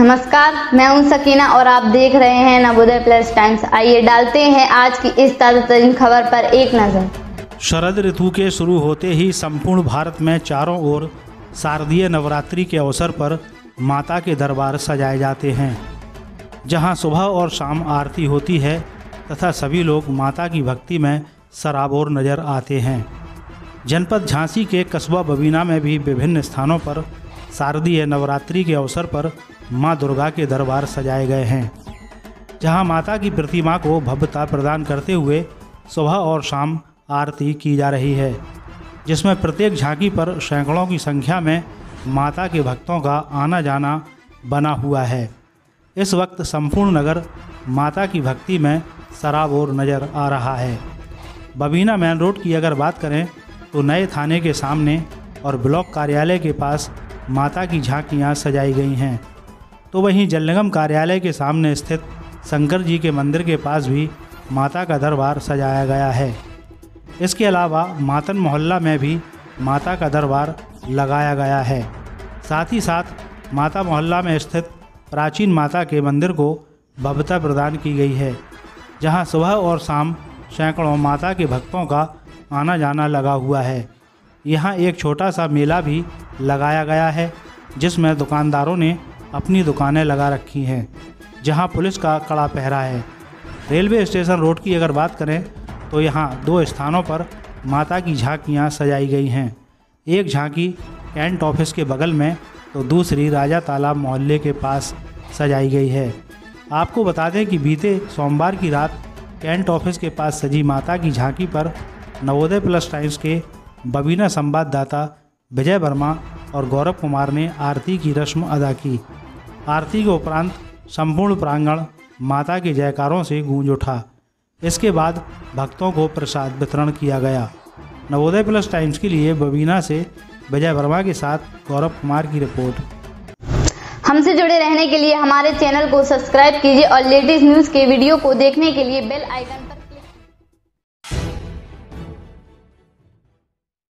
नमस्कार, मैं हूं सकीना और आप देख रहे हैं नवोदय प्लस टाइम्स। आइए डालते हैं आज की इस ताज़ा तरीन खबर पर एक नज़र। शरद ऋतु के शुरू होते ही संपूर्ण भारत में चारों ओर शारदीय नवरात्रि के अवसर पर माता के दरबार सजाए जाते हैं, जहां सुबह और शाम आरती होती है तथा सभी लोग माता की भक्ति में सराबोर नजर आते हैं। जनपद झांसी के कस्बा बबीना में भी विभिन्न स्थानों पर शारदीय नवरात्रि के अवसर पर मां दुर्गा के दरबार सजाए गए हैं, जहां माता की प्रतिमा को भव्यता प्रदान करते हुए सुबह और शाम आरती की जा रही है, जिसमें प्रत्येक झांकी पर सैकड़ों की संख्या में माता के भक्तों का आना जाना बना हुआ है। इस वक्त संपूर्ण नगर माता की भक्ति में सराबोर नज़र आ रहा है। बबीना मेन रोड की अगर बात करें तो नए थाने के सामने और ब्लॉक कार्यालय के पास माता की झांकियां सजाई गई हैं, तो वहीं जल निगम कार्यालय के सामने स्थित शंकर जी के मंदिर के पास भी माता का दरबार सजाया गया है। इसके अलावा मातन मोहल्ला में भी माता का दरबार लगाया गया है। साथ ही साथ माता मोहल्ला में स्थित प्राचीन माता के मंदिर को भव्यता प्रदान की गई है, जहां सुबह और शाम सैकड़ों माता के भक्तों का आना जाना लगा हुआ है। यहाँ एक छोटा सा मेला भी लगाया गया है, जिसमें दुकानदारों ने अपनी दुकानें लगा रखी हैं, जहां पुलिस का कड़ा पहरा है। रेलवे स्टेशन रोड की अगर बात करें तो यहाँ 2 स्थानों पर माता की झांकियाँ सजाई गई हैं। एक झांकी कैंट ऑफिस के बगल में तो दूसरी राजा तालाब मोहल्ले के पास सजाई गई है। आपको बता दें कि बीते सोमवार की रात कैंट ऑफिस के पास सजी माता की झांकी पर नवोदय प्लस टाइम्स के बबीना संवाददाता विजय वर्मा और गौरव कुमार ने आरती की रस्म अदा की। आरती के उपरांत संपूर्ण प्रांगण माता के जयकारों से गूंज उठा। इसके बाद भक्तों को प्रसाद वितरण किया गया। नवोदय प्लस टाइम्स के लिए बबीना से विजय वर्मा के साथ गौरव कुमार की रिपोर्ट। हमसे जुड़े रहने के लिए हमारे चैनल को सब्सक्राइब कीजिए और लेटेस्ट न्यूज़ के वीडियो को देखने के लिए बेल आइकन